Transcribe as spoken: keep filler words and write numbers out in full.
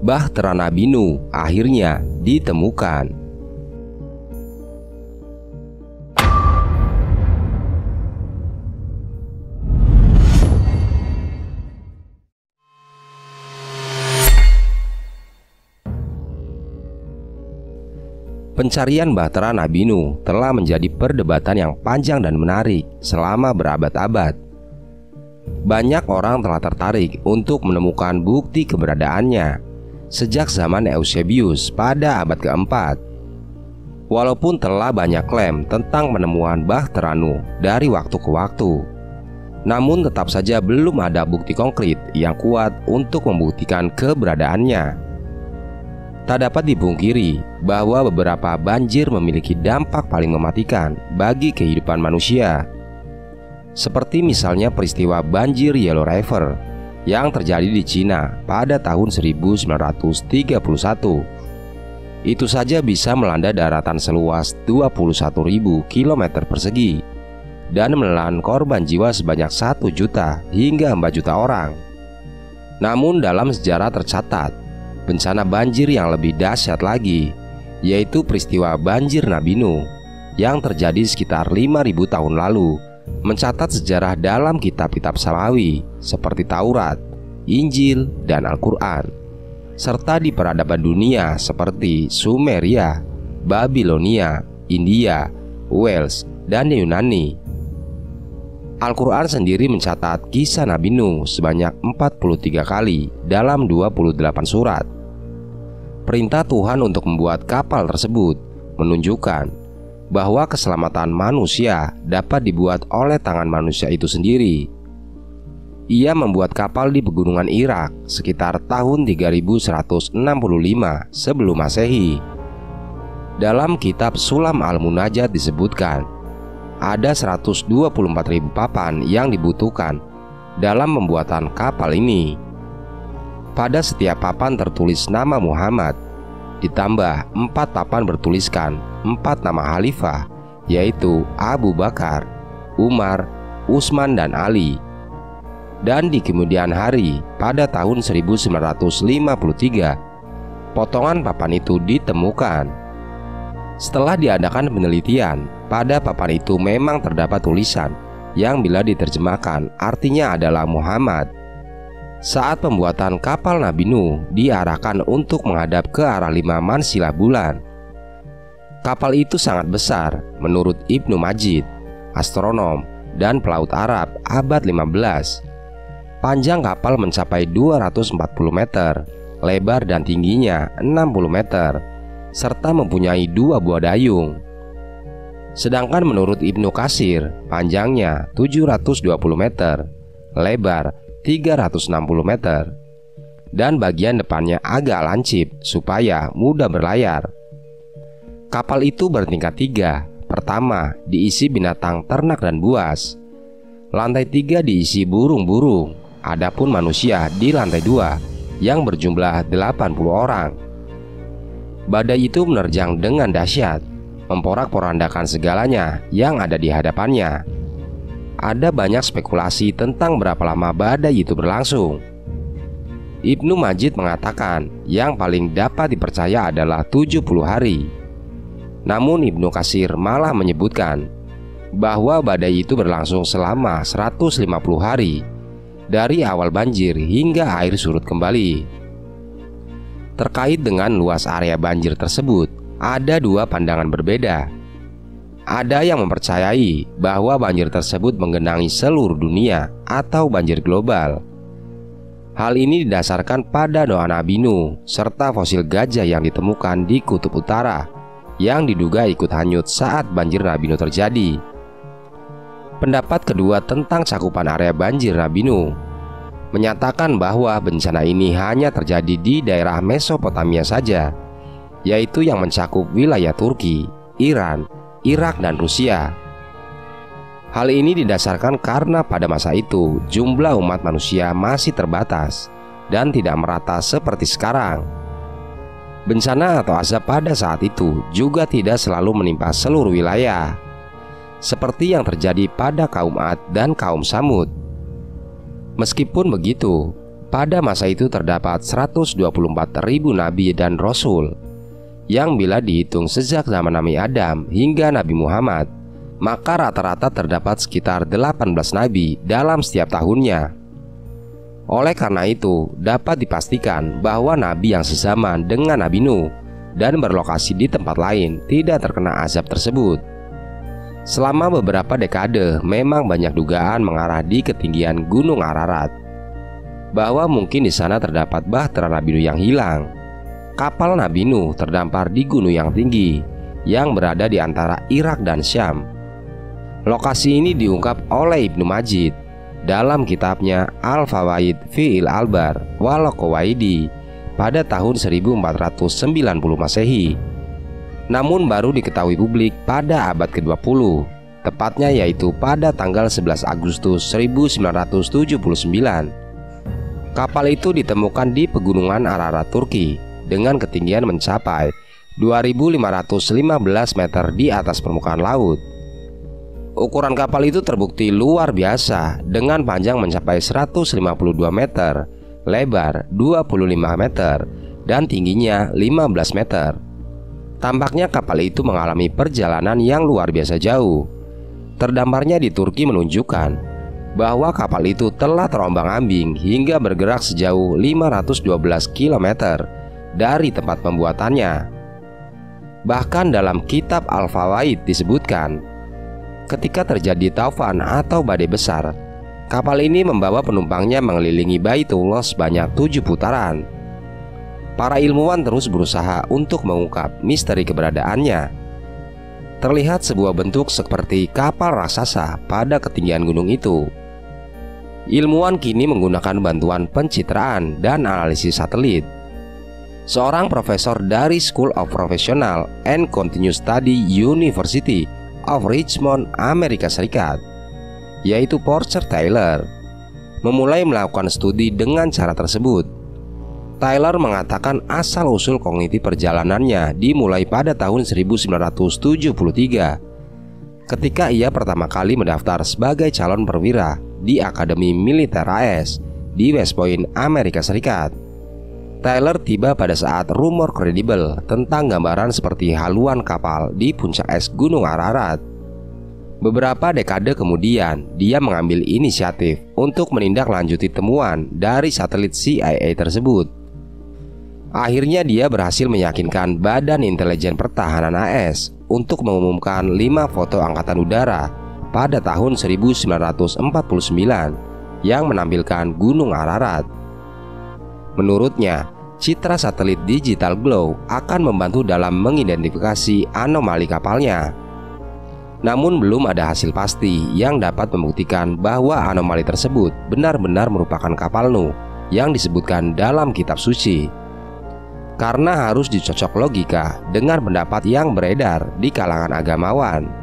Bahtera Nabi Nuh akhirnya ditemukan. Pencarian Bahtera Nabi Nuh telah menjadi perdebatan yang panjang dan menarik selama berabad-abad. Banyak orang telah tertarik untuk menemukan bukti keberadaannya sejak zaman Eusebius pada abad keempat. Walaupun telah banyak klaim tentang penemuan Bahtera Nuh dari waktu ke waktu, namun tetap saja belum ada bukti konkret yang kuat untuk membuktikan keberadaannya. Tak dapat dipungkiri bahwa beberapa banjir memiliki dampak paling mematikan bagi kehidupan manusia. Seperti misalnya peristiwa banjir Yellow River yang terjadi di Cina pada tahun seribu sembilan ratus tiga puluh satu. Itu saja bisa melanda daratan seluas dua puluh satu ribu kilometer persegi dan menelan korban jiwa sebanyak satu juta hingga empat juta orang. Namun dalam sejarah tercatat bencana banjir yang lebih dahsyat lagi, yaitu peristiwa banjir Nabi Nuh yang terjadi sekitar lima ribu tahun lalu, mencatat sejarah dalam kitab-kitab Samawi seperti Taurat, Injil, dan Al-Quran, serta di peradaban dunia seperti Sumeria, Babilonia, India, Wales, dan Yunani. Al-Quran sendiri mencatat kisah Nabi Nuh sebanyak empat puluh tiga kali dalam dua puluh delapan surat. Perintah Tuhan untuk membuat kapal tersebut menunjukkan bahwa keselamatan manusia dapat dibuat oleh tangan manusia itu sendiri. Ia membuat kapal di pegunungan Irak sekitar tahun tiga ribu seratus enam puluh lima sebelum Masehi. Dalam kitab Sulam Al-Munajat disebutkan ada seratus dua puluh empat ribu papan yang dibutuhkan dalam pembuatan kapal ini. Pada setiap papan tertulis nama Muhammad, ditambah empat papan bertuliskan empat nama khalifah, yaitu Abu Bakar, Umar, Utsman, dan Ali. Dan di kemudian hari pada tahun seribu sembilan ratus lima puluh tiga, potongan papan itu ditemukan. Setelah diadakan penelitian, pada papan itu memang terdapat tulisan yang bila diterjemahkan artinya adalah Muhammad. Saat pembuatan kapal Nabi Nuh diarahkan untuk menghadap ke arah lima mansilah bulan. Kapal itu sangat besar menurut Ibnu Majid, astronom dan pelaut Arab abad lima belas. Panjang kapal mencapai dua ratus empat puluh meter, lebar dan tingginya enam puluh meter, serta mempunyai dua buah dayung. Sedangkan menurut Ibnu Katsir, panjangnya tujuh ratus dua puluh meter, lebar tiga ratus enam puluh meter, dan bagian depannya agak lancip supaya mudah berlayar. Kapal itu bertingkat tiga. Pertama diisi binatang ternak dan buas, lantai tiga diisi burung-burung, adapun manusia di lantai dua yang berjumlah delapan puluh orang. Badai itu menerjang dengan dahsyat, memporak-porandakan segalanya yang ada di hadapannya. Ada banyak spekulasi tentang berapa lama badai itu berlangsung. Ibnu Majid mengatakan yang paling dapat dipercaya adalah tujuh puluh hari. Namun Ibnu Katsir malah menyebutkan bahwa badai itu berlangsung selama seratus lima puluh hari, dari awal banjir hingga air surut kembali. Terkait dengan luas area banjir tersebut, ada dua pandangan berbeda. Ada yang mempercayai bahwa banjir tersebut menggenangi seluruh dunia atau banjir global. Hal ini didasarkan pada doa Nabi Nuh serta fosil gajah yang ditemukan di kutub utara yang diduga ikut hanyut saat banjir Nabi Nuh terjadi. Pendapat kedua tentang cakupan area banjir Nabi Nuh menyatakan bahwa bencana ini hanya terjadi di daerah Mesopotamia saja, yaitu yang mencakup wilayah Turki, Iran, Irak, dan Rusia. Hal ini didasarkan karena pada masa itu jumlah umat manusia masih terbatas dan tidak merata seperti sekarang. Bencana atau azab pada saat itu juga tidak selalu menimpa seluruh wilayah, seperti yang terjadi pada kaum Ad dan kaum Samud. Meskipun begitu, pada masa itu terdapat seratus dua puluh empat ribu nabi dan rasul, yang bila dihitung sejak zaman Nabi Adam hingga Nabi Muhammad, maka rata-rata terdapat sekitar delapan belas nabi dalam setiap tahunnya. Oleh karena itu, dapat dipastikan bahwa nabi yang sezaman dengan Nabi Nuh dan berlokasi di tempat lain tidak terkena azab tersebut. Selama beberapa dekade, memang banyak dugaan mengarah di ketinggian Gunung Ararat, bahwa mungkin di sana terdapat bahtera Nabi Nuh yang hilang. Kapal Nabi Nuh terdampar di gunung yang tinggi yang berada di antara Irak dan Syam. Lokasi ini diungkap oleh Ibnu Majid dalam kitabnya Al-Fawaid fi Al-Albar wal Qawaidi pada tahun seribu empat ratus sembilan puluh Masehi. Namun baru diketahui publik pada abad kedua puluh, tepatnya yaitu pada tanggal sebelas Agustus seribu sembilan ratus tujuh puluh sembilan. Kapal itu ditemukan di pegunungan Ararat, Turki, dengan ketinggian mencapai dua ribu lima ratus lima belas meter di atas permukaan laut. Ukuran kapal itu terbukti luar biasa dengan panjang mencapai seratus lima puluh dua meter, lebar dua puluh lima meter, dan tingginya lima belas meter. Tampaknya kapal itu mengalami perjalanan yang luar biasa jauh. Terdamparnya di Turki menunjukkan bahwa kapal itu telah terombang-ambing hingga bergerak sejauh lima ratus dua belas kilometer dari tempat pembuatannya. Bahkan dalam kitab Al-Fawaid disebutkan, ketika terjadi taufan atau badai besar, kapal ini membawa penumpangnya mengelilingi Baitullah sebanyak tujuh putaran. Para ilmuwan terus berusaha untuk mengungkap misteri keberadaannya. Terlihat sebuah bentuk seperti kapal raksasa pada ketinggian gunung itu. Ilmuwan kini menggunakan bantuan pencitraan dan analisis satelit. Seorang profesor dari School of Professional and Continuous Study University of Richmond, Amerika Serikat, yaitu Porter Taylor, memulai melakukan studi dengan cara tersebut. Taylor mengatakan asal-usul kognitif perjalanannya dimulai pada tahun seribu sembilan ratus tujuh puluh tiga, ketika ia pertama kali mendaftar sebagai calon perwira di Akademi Militer A S di West Point, Amerika Serikat. Taylor tiba pada saat rumor kredibel tentang gambaran seperti haluan kapal di puncak es Gunung Ararat. Beberapa dekade kemudian, dia mengambil inisiatif untuk menindaklanjuti temuan dari satelit C I A tersebut. Akhirnya dia berhasil meyakinkan Badan Intelijen Pertahanan A S untuk mengumumkan lima foto angkatan udara pada tahun seribu sembilan ratus empat puluh sembilan yang menampilkan Gunung Ararat. Menurutnya, citra satelit digital glow akan membantu dalam mengidentifikasi anomali kapalnya. Namun belum ada hasil pasti yang dapat membuktikan bahwa anomali tersebut benar-benar merupakan kapal Nuh yang disebutkan dalam kitab suci. Karena harus dicocok logika dengan pendapat yang beredar di kalangan agamawan.